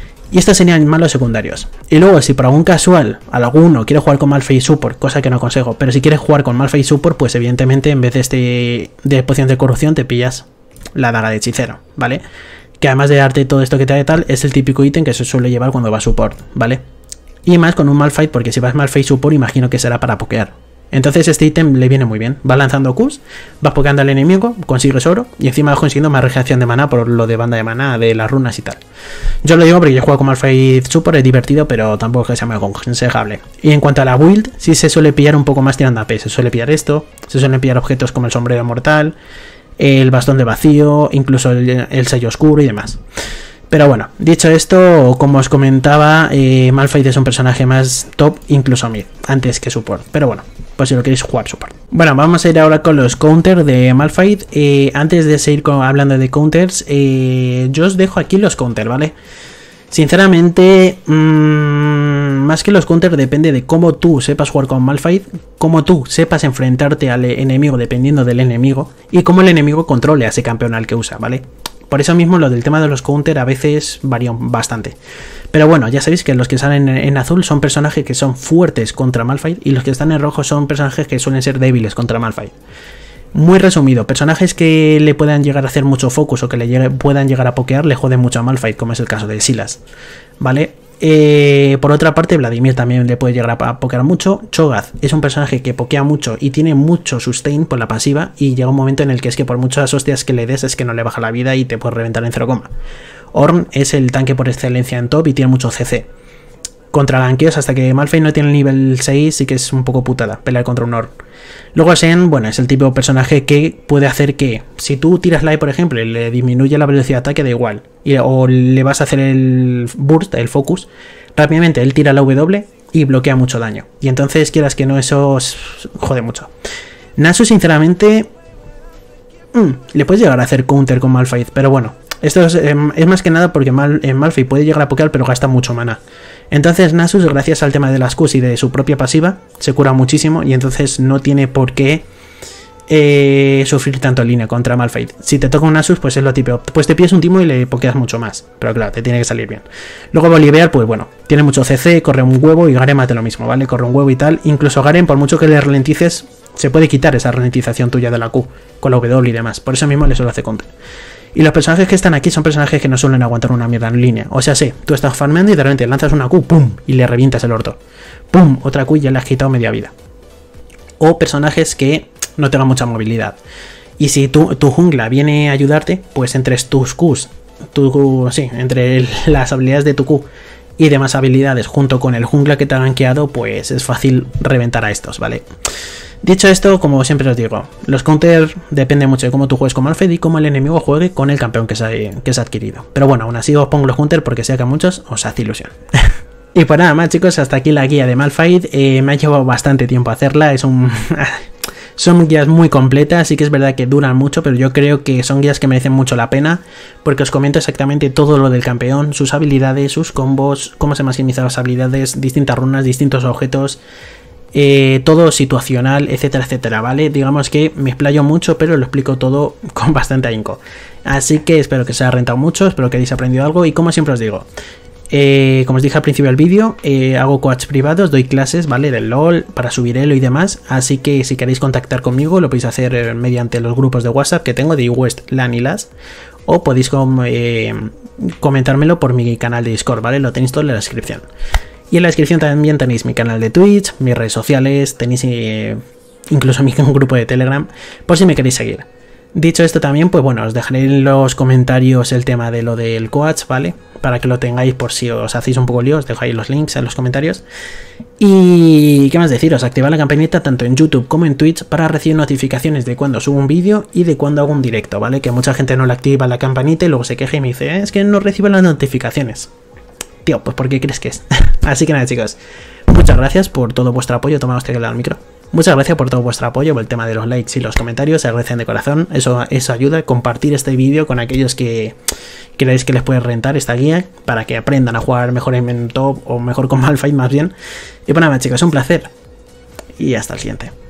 Y estos serían malos secundarios. Y luego, si por algún casual alguno quiere jugar con Malphite Support, cosa que no aconsejo, pero si quieres jugar con Malphite Support, pues evidentemente en vez de poción de corrupción te pillas la daga de hechicero, ¿vale? Que además de darte todo esto que te da de tal, es el típico ítem que se suele llevar cuando va support, ¿vale? Y más con un Malphite, porque si vas Malphite Support, imagino que será para pokear. Entonces este ítem le viene muy bien. Vas lanzando Qs, vas pokeando al enemigo, consigues oro y encima vas consiguiendo más regeneración de maná por lo de banda de maná, de las runas y tal. Yo lo digo porque yo juego con Malphite Support, es divertido, pero tampoco es que sea muy aconsejable. Y en cuanto a la build, sí se suele pillar un poco más tirando AP. Se suele pillar esto, se suelen pillar objetos como el sombrero mortal, el bastón de vacío, incluso el sello oscuro y demás. Pero bueno, dicho esto, como os comentaba, Malphite es un personaje más top, incluso mid, antes que support. Pero bueno, pues si lo queréis jugar support. Bueno, vamos a ir ahora con los counters de Malphite. Antes de seguir hablando de counters, yo os dejo aquí los counters, ¿vale? Sinceramente, más que los counters depende de cómo tú sepas jugar con Malphite, cómo tú sepas enfrentarte al enemigo dependiendo del enemigo y cómo el enemigo controle a ese campeón al que usa, ¿vale? Por eso mismo lo del tema de los counters a veces varía bastante. Pero bueno, ya sabéis que los que salen en azul son personajes que son fuertes contra Malphite y los que están en rojo son personajes que suelen ser débiles contra Malphite. Muy resumido, personajes que le puedan llegar a hacer mucho focus o que le puedan llegar a pokear le joden mucho a Malphite, como es el caso de Sylas, ¿vale? Por otra parte, Vladimir también le puede llegar a pokear mucho. Cho'Gath es un personaje que pokea mucho y tiene mucho sustain por la pasiva y llega un momento en el que es que por muchas hostias que le des es que no le baja la vida y te puede reventar en 0, Ornn es el tanque por excelencia en top y tiene mucho CC. Contra ganqueos, hasta que Malphite no tiene el nivel 6, sí que es un poco putada pelear contra un Ornn. Luego Shen, bueno, es el tipo de personaje que puede hacer que, si tú tiras la E, por ejemplo, y le disminuye la velocidad de ataque, da igual. O le vas a hacer el burst, el focus, rápidamente él tira la W y bloquea mucho daño. Y entonces, quieras que no, eso jode mucho. Nasus, sinceramente, le puedes llegar a hacer counter con Malphite, pero bueno. Esto es más que nada porque Malphite puede llegar a pokear, pero gasta mucho mana. Entonces Nasus, gracias al tema de las Qs y de su propia pasiva, se cura muchísimo y entonces no tiene por qué sufrir tanto en línea contra Malphite. Si te toca un Nasus, pues es lo típico. Pues te pides un timo y le pokeas mucho más. Pero claro, te tiene que salir bien. Luego Bolivar, pues bueno, tiene mucho CC, corre un huevo y Garen hace lo mismo, ¿vale? Corre un huevo y tal. Incluso Garen, por mucho que le ralentices, se puede quitar esa ralentización tuya de la Q con la W y demás. Por eso mismo le suelo hacer counter. Y los personajes que están aquí son personajes que no suelen aguantar una mierda en línea. O sea, sí, tú estás farmeando y de repente lanzas una Q, ¡pum! Y le revientas el orto. ¡Pum! Otra Q y ya le has quitado media vida. O personajes que no tengan mucha movilidad. Y si tu jungla viene a ayudarte, pues entre tus Qs, entre las habilidades de tu Q y demás habilidades junto con el jungla que te ha gankeado, pues es fácil reventar a estos, ¿vale? Dicho esto, como siempre os digo, los counters depende mucho de cómo tú juegues con Malphite y cómo el enemigo juegue con el campeón que se ha adquirido. Pero bueno, aún así os pongo los counters porque sé que a muchos os hace ilusión. Y pues nada más, chicos, hasta aquí la guía de Malphite. Me ha llevado bastante tiempo hacerla, son guías muy completas, sí que es verdad que duran mucho, pero yo creo que son guías que merecen mucho la pena, porque os comento exactamente todo lo del campeón, sus habilidades, sus combos, cómo se maximizan las habilidades, distintas runas, distintos objetos, todo situacional, etcétera, etcétera, ¿vale? Digamos que me explayo mucho, pero lo explico todo con bastante ahínco. Así que espero que os haya rentado mucho, espero que hayáis aprendido algo, y como siempre os digo, como os dije al principio del vídeo, hago coaches privados, doy clases, ¿vale? Del LOL, para subir elo y demás, así que si queréis contactar conmigo lo podéis hacer mediante los grupos de WhatsApp que tengo de West, LAN y LAS, o podéis comentármelo por mi canal de Discord, ¿vale? Lo tenéis todo en la descripción. Y en la descripción también tenéis mi canal de Twitch, mis redes sociales, tenéis incluso mi grupo de Telegram, por si me queréis seguir. Dicho esto también, pues bueno, os dejaré en los comentarios el tema de lo del coach, ¿vale? Para que lo tengáis por si os hacéis un poco lío, os dejo ahí los links en los comentarios. Y qué más deciros, activad la campanita tanto en YouTube como en Twitch para recibir notificaciones de cuando subo un vídeo y de cuando hago un directo, ¿vale? Que mucha gente no le activa la campanita y luego se queja y me dice, es que no recibo las notificaciones. Tío, pues ¿por qué crees que es? Así que nada, chicos, muchas gracias por todo vuestro apoyo. Toma usted que le da el micro. Muchas gracias por todo vuestro apoyo, por el tema de los likes y los comentarios, se agradecen de corazón, eso ayuda a compartir este vídeo con aquellos que creéis que les puede rentar esta guía, para que aprendan a jugar mejor en top, o mejor con Malphite más bien. Y bueno, nada, chicos, un placer, y hasta el siguiente.